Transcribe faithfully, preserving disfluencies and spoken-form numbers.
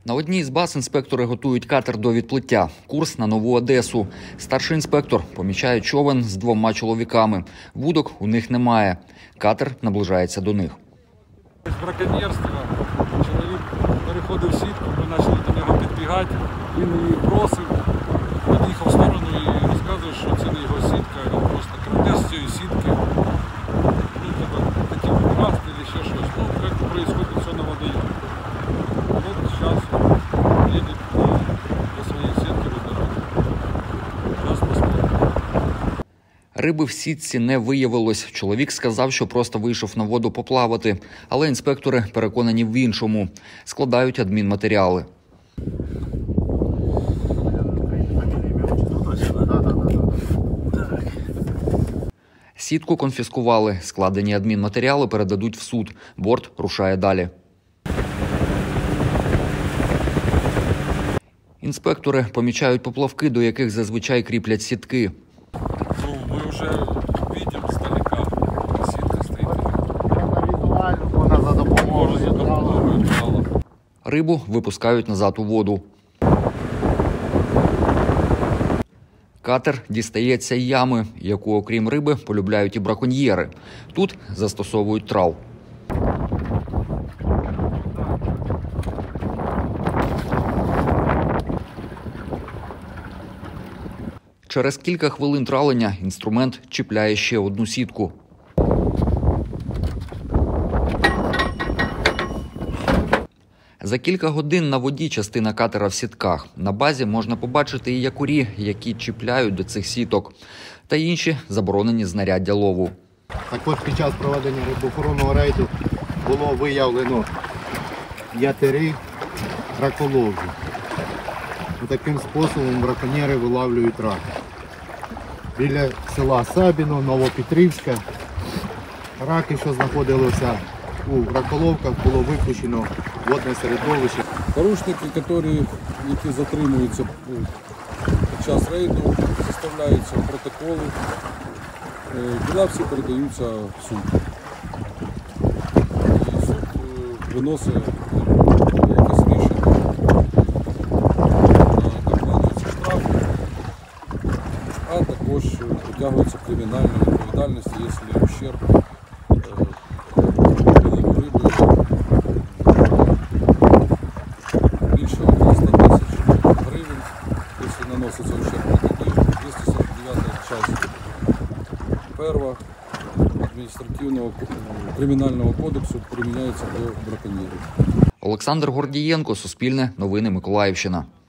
На одній з баз інспектори готують катер до відплиття. Курс на Нову Одесу. Старший інспектор помічає човен з двома чоловіками. Вудок у них немає. Катер наближається до них. Браконьєрство. Чоловік переходив сітку, ми почали до нього підбігати. Він її просив, під'їхав в сторону і розказує, що це не його сітка. Він просто краде з цієї сітки. Ну, типа, такі красти або ще щось. Ну, як відбувається все на водойомі. От зараз їде до своєї сітки вибирати. Зараз посмотримо. Риби в сітці не виявилось. Чоловік сказав, що просто вийшов на воду поплавати. Але інспектори переконані в іншому. Складають адмінматеріали. Сітку конфіскували. Складені адмінматеріали передадуть в суд. Борт рушає далі. Інспектори помічають поплавки, до яких зазвичай кріплять сітки. Ну, мы уже видим издалека, сітка стоїть. Візуально вона за допомогою За допомогою жала. Рибу випускають назад у воду. Катер дістається ями, яку, окрім риби, полюбляють і браконьєри. Тут застосовують трал. Через кілька хвилин тралення інструмент чіпляє ще одну сітку. За кілька годин на воді частина катера в сітках. На базі можна побачити і якорі, які чіпляють до цих сіток, та інші заборонені знаряддя лову. Також під час проведення рибоохоронного рейду було виявлено ятери раколовів. Таким способом браконьєри вилавлюють рак. Біля села Сабіно, Новопетрівська, раки, що знаходилися у раколовках, було випущено в водне середовище. Порушники, які, які затримуються під час рейду, составляються протоколи, діла всі передаються в суд. І суд виносить якесь рішення, накладаються штрафи, а також притягується кримінальна відповідальність, якщо ущерб наносится ущерб на такие. двести сорок девятая часть первого административного криминального кодексу применяется до браконьерів. Олександр Гордієнко, Суспільне, Новини Миколаївщина.